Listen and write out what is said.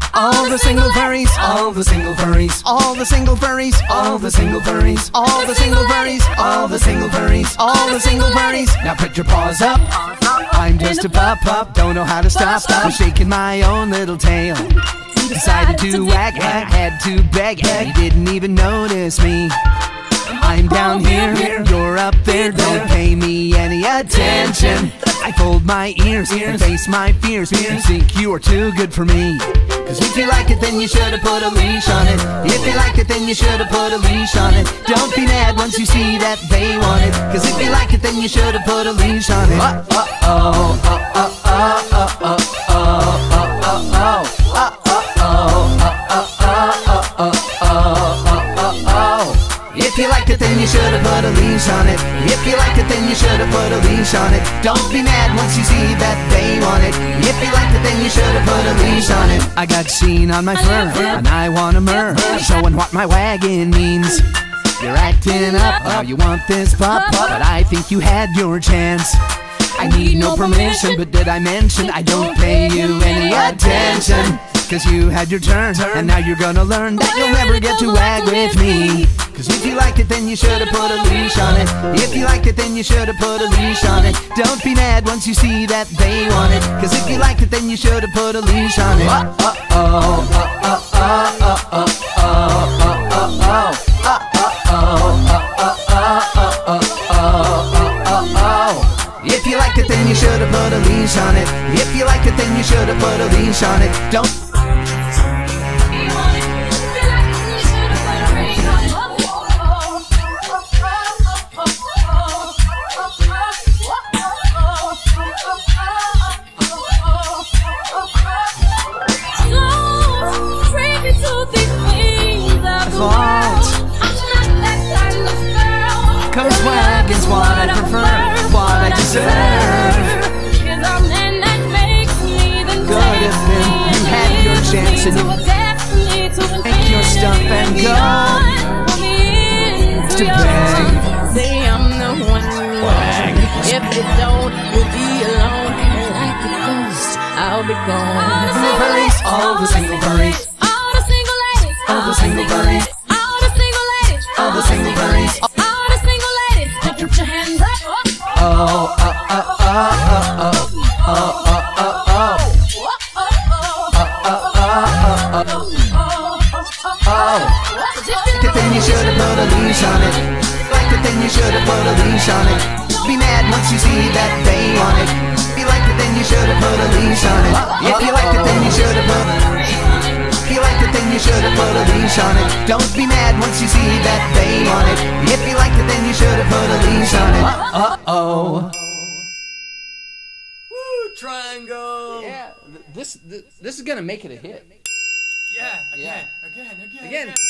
All the single furries, all the single furries, all the single furries, all the single furries, all the single furries, all the single furries, all the single furries. Now put your paws up. I'm just a pup, don't know how to stop. I'm shaking my own little tail. Decided to wag, had to beg, you didn't even notice me. I'm down here, you're up there, don't pay me any attention. I fold my ears and face my fears. You think you are too good for me. Cause if you like it, then you should've put a leash on it. If you liked it, then you should've put a leash on it. Don't be mad once you see that they want it. Cause if you like it, then you should've put a leash on it. If you liked it, then you should've put a leash on it. If you liked it, then you should've put a leash on it. Don't be mad once you see that they want it. If you liked it, then you should've put a leash on it. I got sheen on my fur, and I want a myrrh, showing what my wagging means. You're acting up, now you want this pup, but I think you had your chance. I need no permission, but did I mention I don't pay you any attention? Cause you had your turn, and now you're gonna learn that you'll never get to wag with me. Cause if you liked it, then you should've put a leash on it. If you liked it, then you should've put a leash on it. Don't be mad once you see that they want it. Cause if you liked it, then you should've put a leash on it. If you liked it, then you should've put a leash on it. If you liked it, then you should've put a leash on it. Don't. Cause wagging's what I prefer, what I deserve. Cause I'm man that makes me the good if you had your chance and you take your stuff and go to bed. Say I'm the one you wag. If you don't, you'll be alone. Like the ghost, I'll be gone. All the single furries, all the single ladies, all the single furries, all the single ladies, all the single furries. Put your hands up. Then you should've put a leash on it. Like it, then you should've put a leash on it. Be mad once you see that they want it. If you liked it, then you should've put a leash on it. If you liked it, then you should've put. If you liked it, then you should've put a leash on it. Don't be mad once you see that they want it. If you liked it, then you should've put a leash on it. Woo, triangle. Yeah, this is gonna make it a hit. Yeah, again.